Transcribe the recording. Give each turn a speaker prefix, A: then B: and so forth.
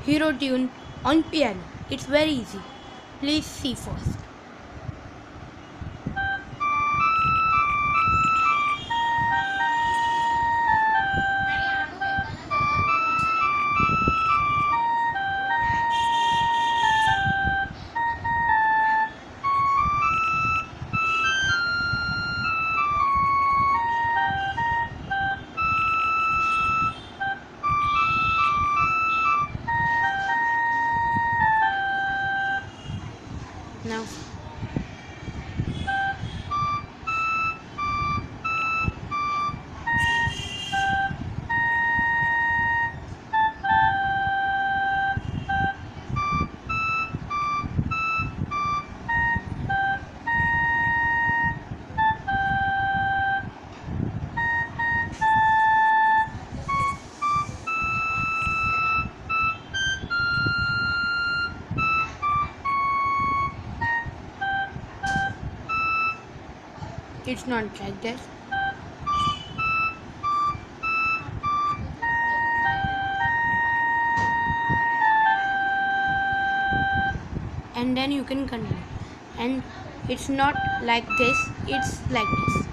A: Hero tune on piano. It's very easy. Please see first. Now it's not like this. And then you can continue. And it's not like this, it's like this.